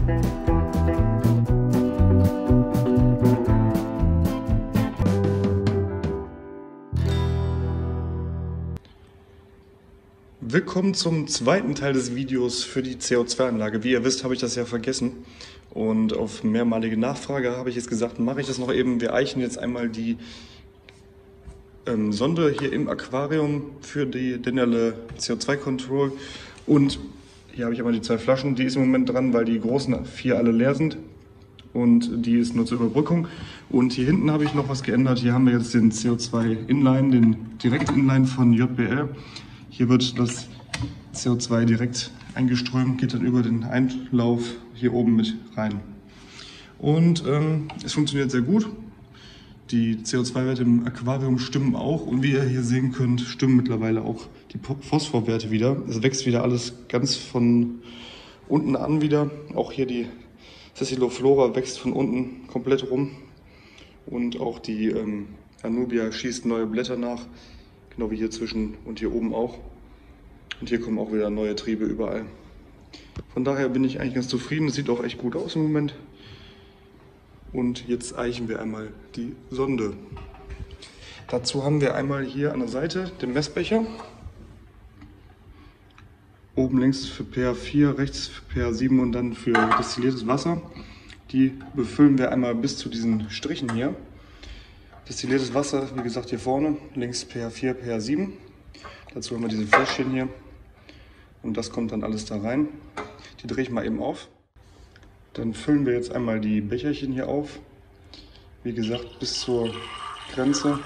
Willkommen zum zweiten Teil des Videos für die CO2-Anlage. Wie ihr wisst, habe ich das ja vergessen und auf mehrmalige Nachfrage habe ich jetzt gesagt, mache ich das noch eben. Wir eichen jetzt einmal die Sonde hier im Aquarium für die Dennerle CO2 Control und hier habe ich aber die zwei Flaschen, die ist im Moment dran, weil die großen 4 alle leer sind und die ist nur zur Überbrückung. Und hier hinten habe ich noch was geändert. Hier haben wir jetzt den CO2 Inline, den Direkt-Inline von JBL. Hier wird das CO2 direkt eingeströmt, geht dann über den Einlauf hier oben mit rein. Und es funktioniert sehr gut. Die CO2-Werte im Aquarium stimmen auch und wie ihr hier sehen könnt, stimmen mittlerweile auch die Phosphorwerte wieder. Es wächst wieder alles ganz von unten an wieder. Auch hier die Sessiloflora wächst von unten komplett rum. Und auch die Anubia schießt neue Blätter nach, genau wie hier zwischen und hier oben auch. Und hier kommen auch wieder neue Triebe überall. Von daher bin ich eigentlich ganz zufrieden. Es sieht auch echt gut aus im Moment. Und jetzt eichen wir einmal die Sonde. Dazu haben wir einmal hier an der Seite den Messbecher. Oben links für pH4, rechts für pH7 und dann für destilliertes Wasser. Die befüllen wir einmal bis zu diesen Strichen hier. Destilliertes Wasser, wie gesagt, hier vorne, links pH4, pH7. Dazu haben wir diese Fläschchen hier und das kommt dann alles da rein. Die drehe ich mal eben auf. Dann füllen wir jetzt einmal die Becherchen hier auf. Wie gesagt, bis zur Grenze.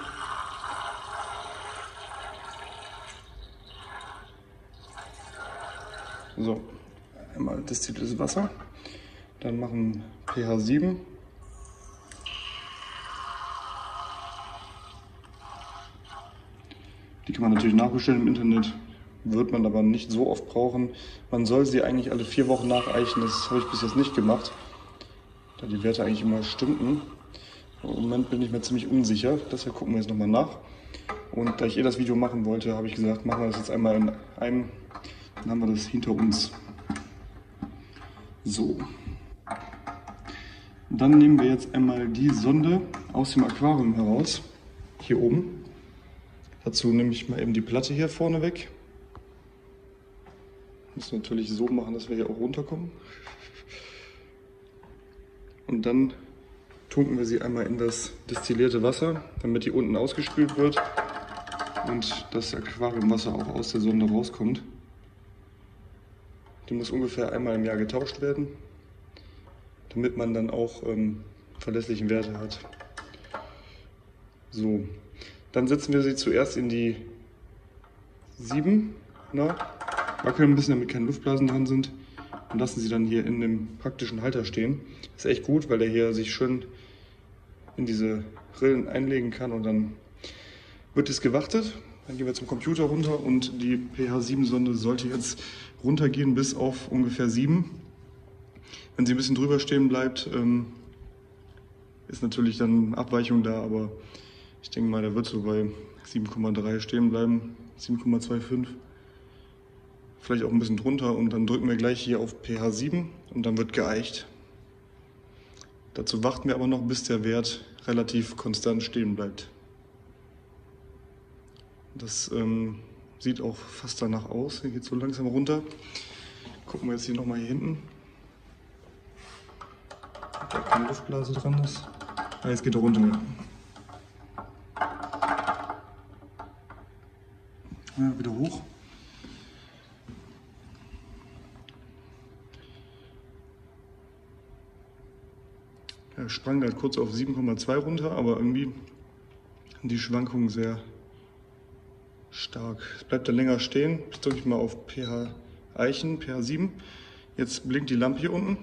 So, einmal destilliertes Wasser. Dann machen pH7. Die kann man natürlich nachbestellen im Internet, wird man aber nicht so oft brauchen. Man soll sie eigentlich alle 4 Wochen nacheichen, das habe ich bis jetzt nicht gemacht, da die Werte eigentlich immer stimmten. Im Moment bin ich mir ziemlich unsicher, deshalb gucken wir jetzt nochmal nach. Und da ich das Video machen wollte, habe ich gesagt, machen wir das jetzt einmal in einem, dann haben wir das hinter uns. So. Dann nehmen wir jetzt einmal die Sonde aus dem Aquarium heraus, hier oben. Dazu nehme ich mal eben die Platte hier vorne weg. Muss natürlich so machen, dass wir hier auch runterkommen. Und dann tunken wir sie einmal in das destillierte Wasser, damit die unten ausgespült wird und das Aquariumwasser auch aus der Sonde rauskommt. Die muss ungefähr einmal im Jahr getauscht werden, damit man dann auch verlässlichen Werte hat. So. Dann setzen wir sie zuerst in die 7, wackeln ein bisschen, damit keine Luftblasen dran sind und lassen sie dann hier in dem praktischen Halter stehen. Das ist echt gut, weil der hier sich schön in diese Rillen einlegen kann und dann wird es gewartet. Dann gehen wir zum Computer runter und die pH7-Sonde sollte jetzt runtergehen bis auf ungefähr 7. Wenn sie ein bisschen drüber stehen bleibt, ist natürlich dann Abweichung da, aber ich denke mal, da wird so bei 7,3 stehen bleiben, 7,25. Vielleicht auch ein bisschen drunter und dann drücken wir gleich hier auf pH7 und dann wird geeicht. Dazu warten wir aber noch, bis der Wert relativ konstant stehen bleibt. Das sieht auch fast danach aus. Hier geht es so langsam runter. Gucken wir jetzt hier nochmal hier hinten, ob da keine Luftblase dran ist. Ah, jetzt geht er runter. Ja, wieder hoch. Er sprang halt kurz auf 7,2 runter, aber irgendwie die Schwankungen sehr stark. Es bleibt dann länger stehen. Jetzt drücke ich mal auf pH Eichen, pH7. Jetzt blinkt die Lampe hier unten.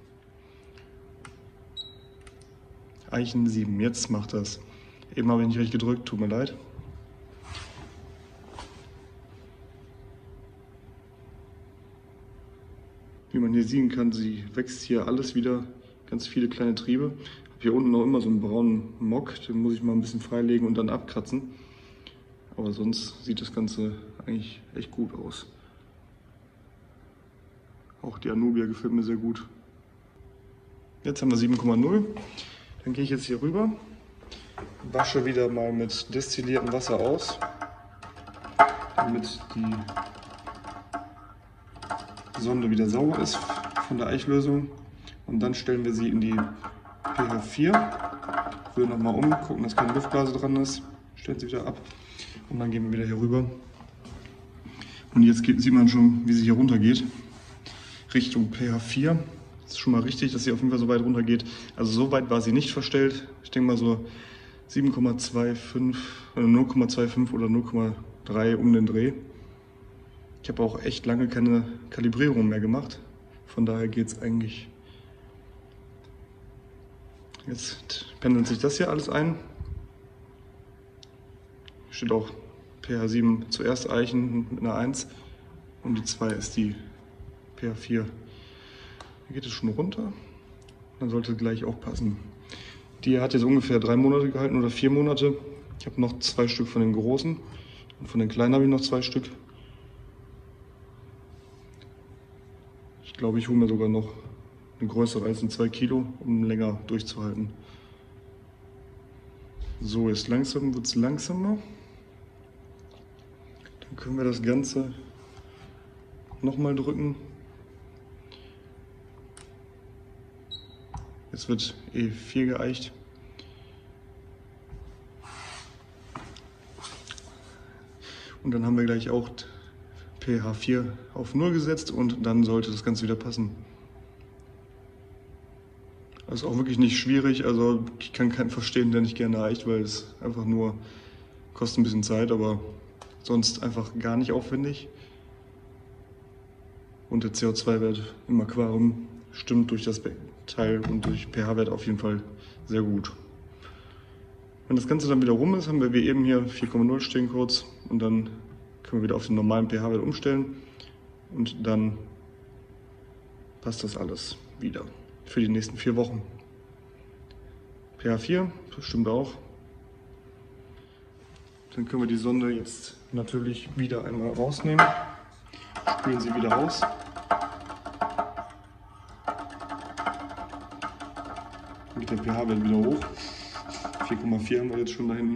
Eichen 7, jetzt macht das. Eben habe ich nicht richtig gedrückt, tut mir leid. Wie man hier sehen kann, sie wächst hier alles wieder, ganz viele kleine Triebe. Ich habe hier unten noch immer so einen braunen Mock, den muss ich mal ein bisschen freilegen und dann abkratzen. Aber sonst sieht das Ganze eigentlich echt gut aus. Auch die Anubia gefällt mir sehr gut. Jetzt haben wir 7,0. Dann gehe ich jetzt hier rüber, wasche wieder mal mit destilliertem Wasser aus, damit die Sonde wieder sauber ist von der Eichlösung. Und dann stellen wir sie in die pH 4. Rühren nochmal um, gucken, dass keine Luftblase dran ist, stellen sie wieder ab und dann gehen wir wieder hier rüber. Und jetzt sieht man schon, wie sie hier runter geht, Richtung pH 4. Das ist schon mal richtig, dass sie auf jeden Fall so weit runter geht. Also so weit war sie nicht verstellt. Ich denke mal so 7,25 oder 0,25 oder 0,3 um den Dreh. Ich habe auch echt lange keine Kalibrierung mehr gemacht. Von daher geht es eigentlich. Jetzt pendelt sich das hier alles ein. Steht auch pH 7 zuerst Eichen mit einer 1 und die 2 ist die pH 4. Hier geht es schon runter. Dann sollte gleich auch passen. Die hat jetzt ungefähr 3 Monate gehalten oder 4 Monate. Ich habe noch 2 Stück von den großen und von den kleinen habe ich noch 2 Stück. Ich glaube, ich hole mir sogar noch eine größere als 2 Kilo, um länger durchzuhalten. So, jetzt langsam wird es langsamer. Dann können wir das Ganze nochmal drücken. Jetzt wird E4 geeicht. Und dann haben wir gleich auch pH 4 auf 0 gesetzt und dann sollte das Ganze wieder passen. Das ist auch wirklich nicht schwierig, also ich kann keinen verstehen, der nicht gerne eicht, weil es einfach nur kostet ein bisschen Zeit, aber sonst einfach gar nicht aufwendig. Und der CO2-Wert im Aquarium stimmt durch das Teil und durch pH-Wert auf jeden Fall sehr gut. Wenn das Ganze dann wieder rum ist, haben wir wie eben hier 4,0 stehen kurz und dann können wir wieder auf den normalen pH-Wert umstellen und dann passt das alles wieder für die nächsten 4 Wochen. pH 4 bestimmt auch. Dann können wir die Sonde jetzt natürlich wieder einmal rausnehmen, spülen sie wieder raus. Dann geht der pH-Wert wieder hoch. 4,4 haben wir jetzt schon da hinten.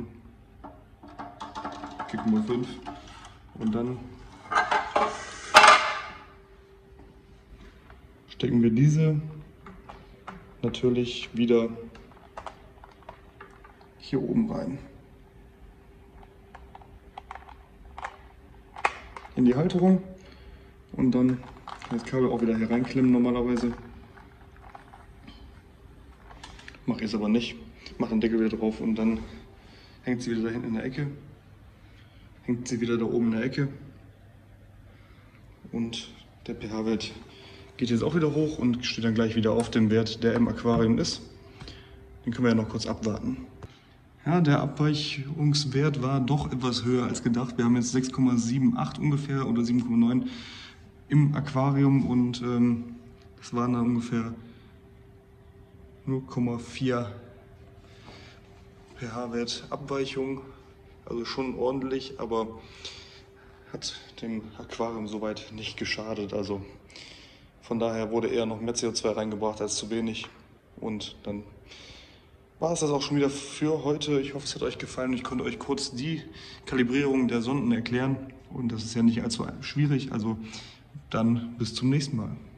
4,5. Und dann stecken wir diese natürlich wieder hier oben rein. In die Halterung und dann kann ich das Kabel auch wieder hier reinklemmen normalerweise. Mache ich es aber nicht. Mache den Deckel wieder drauf und dann hängt sie wieder da hinten in der Ecke. Hängt sie wieder da oben in der Ecke. Und der pH-Wert geht jetzt auch wieder hoch und steht dann gleich wieder auf dem Wert, der im Aquarium ist. Den können wir ja noch kurz abwarten. Ja, der Abweichungswert war doch etwas höher als gedacht. Wir haben jetzt 6,78 ungefähr oder 7,9 im Aquarium und das waren dann ungefähr 0,4 pH-Wert Abweichung. Also schon ordentlich, aber hat dem Aquarium soweit nicht geschadet. Also von daher wurde eher noch mehr CO2 reingebracht als zu wenig. Und dann war es das auch schon wieder für heute. Ich hoffe, es hat euch gefallen. Ich konnte euch kurz die Kalibrierung der Sonden erklären. Und das ist ja nicht allzu schwierig. Also dann bis zum nächsten Mal.